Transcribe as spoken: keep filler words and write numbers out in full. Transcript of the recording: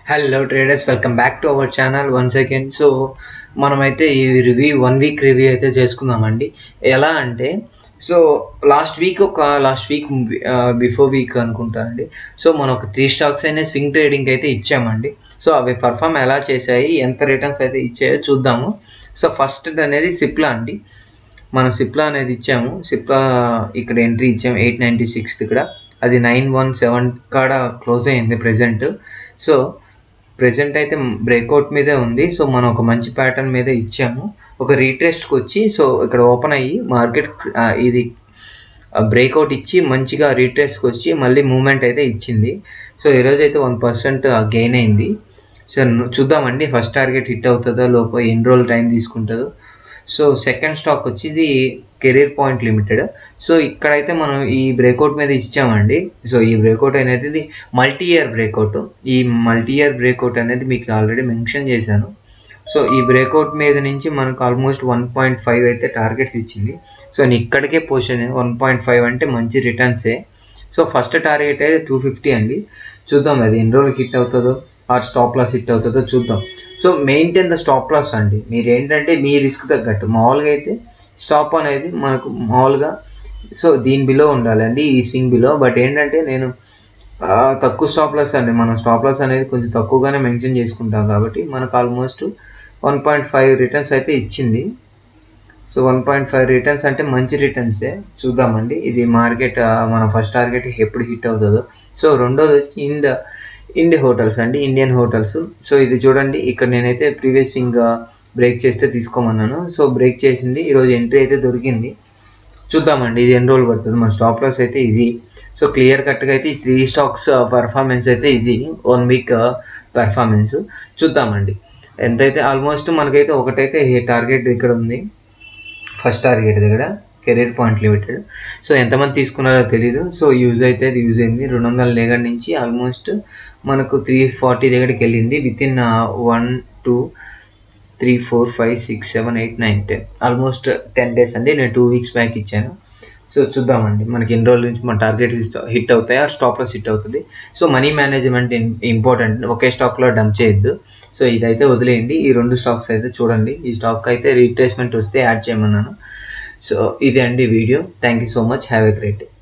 Hello traders, welcome back to our channel once again. So మనమైతే ఈ review one week review అయితే చేసుకుందామండి. ఎలా అంటే సో లాస్ట్ వీక్ ఒక లాస్ట్ వీక్ బిఫోర్ వీక్ అనుకుంటానండి. సో మనం ఒక త్రీ స్టాక్స్ అయినా స్వింగ్ ట్రేడింగ్ అయితే ఇచ్చామండి. సో అవి పర్ఫామ్ ఎలా చేశాయి, ఎంత రిటర్న్స్ అయితే ఇచ్చాయో చూద్దాము. సో ఫస్ట్ అనేది సిప్లా అండి. మనం సిప్లా అనేది ఇచ్చాము. సిప్లా ఇక్కడ ఎంట్రీ ఇచ్చాము ఎయిట్ నైంటీ సిక్స్ ఇక్కడ, అది నైన్ వన్ సెవెన్ కాడ క్లోజ్ అయింది ప్రెజెంట్. సో ప్రెజెంట్ అయితే బ్రేక్అవుట్ మీదే ఉంది. సో మనం ఒక మంచి ప్యాటర్న్ మీద ఇచ్చాము. ఒక రీట్రేస్ట్కి వచ్చి సో ఇక్కడ ఓపెన్ అయ్యి మార్కెట్ ఇది బ్రేక్అవుట్ ఇచ్చి మంచిగా రీట్రేస్ట్కి వచ్చి మళ్ళీ మూమెంట్ అయితే ఇచ్చింది. సో ఈరోజు అయితే వన్ పర్సెంట్ గెయిన్ అయింది. సో చూద్దామండి ఫస్ట్ టార్గెట్ హిట్ అవుతుందో లోపల ఎన్ని రోజులు టైం తీసుకుంటుందో. సో సెకండ్ స్టాక్ వచ్చి ఇది కెరీర్ పాయింట్ లిమిటెడ్. సో ఇక్కడైతే మనం ఈ బ్రేక్అవుట్ మీద ఇచ్చామండి. సో ఈ బ్రేక్అవుట్ అనేది ఇది మల్టీ ఇయర్ బ్రేక్అవుట్. ఈ మల్టీ ఇయర్ బ్రేక్అవుట్ అనేది మీకు ఆల్రెడీ మెన్షన్ చేశాను. సో ఈ బ్రేక్అవుట్ మీద నుంచి మనకు ఆల్మోస్ట్ వన్ పాయింట్ ఫైవ్ అయితే టార్గెట్స్ ఇచ్చింది. సో నేను ఇక్కడికే పొజిషన్ వన్ పాయింట్ ఫైవ్ అంటే మంచి రిటర్న్సే. సో ఫస్ట్ టార్గెట్ అయితే టూ ఫిఫ్టీ అండి. చూద్దాం అది ఎన్ని రోజులు హిట్ అవుతుందో ఆర్ స్టాప్ లాస్ హిట్ అవుతుందో చూద్దాం. So maintain the stop loss అండి. మీరు ఏంటంటే మీ రిస్క్ తగ్గట్టు మామూలుగా అయితే స్టాప్ అనేది మనకు మామూలుగా సో దీని బిలో ఉండాలండి, ఈ స్వింగ్ బిలో. బట్ ఏంటంటే నేను తక్కువ స్టాప్ లాస్ అండి. మనం స్టాప్ లాస్ అనేది కొంచెం తక్కువగానే మెన్షన్ చేసుకుంటాం కాబట్టి మనకు almost one point five returns అయితే ఇచ్చింది. So one point five returns అంటే మంచి రిటర్న్సే. చూద్దామండి ఇది మార్కెట్ మన ఫస్ట్ టార్గెట్ ఎప్పుడు హిట్ అవుతుందో. సో రెండోది వచ్చి ఇండ్ ఇండియన్ హోటల్స్ అండి, ఇండియన్ హోటల్స్. సో ఇది చూడండి, ఇక్కడ నేనైతే ప్రీవియస్ స్వింగ్ బ్రేక్ చేస్తే తీసుకోమన్నాను. సో బ్రేక్ చేసింది, ఈరోజు ఎంట్రీ అయితే దొరికింది. చూద్దామండి ఇది ఎన్ని రోజులు పడుతుంది. మన స్టాప్ లాస్ అయితే ఇది. సో క్లియర్ కట్గా అయితే ఈ త్రీ స్టాక్స్ పర్ఫార్మెన్స్ అయితే ఇది వన్ వీక్ పర్ఫార్మెన్స్. చూద్దామండి ఎంతైతే ఆల్మోస్ట్ మనకైతే ఒకటైతే టార్గెట్ ఇక్కడ ఉంది, ఫస్ట్ టార్గెట్ దగ్గర కెరీర్ పాయింట్ లిమిటెడ్. సో ఎంతమంది తీసుకున్నారో తెలీదు. సో యూజ్ అయితే అది యూజ్ అయింది. రెండు వందల దగ్గర నుంచి ఆల్మోస్ట్ మనకు త్రీ ఫార్టీ దగ్గరికి వెళ్ళింది within one two three four five six seven eight nine ten almost ten days అండి. నేను టూ వీక్స్ బ్యాక్ ఇచ్చాను. సో చూద్దామండి మనకి ఎన్ని రోజుల నుంచి మన టార్గెట్ హిట్ అవుతాయి, ఆ స్టాప్ లాస్ హిట్ అవుతుంది. So money management important. ఒకే స్టాక్లో డంప్ చేయొద్దు. సో ఇదైతే వదిలేయండి. ఈ రెండు స్టాక్స్ అయితే చూడండి. ఈ స్టాక్ అయితే రీట్రేస్మెంట్ వస్తే యాడ్ చేయమన్నాను. సో ఇదే అండి video. Thank you so much. Have a great day.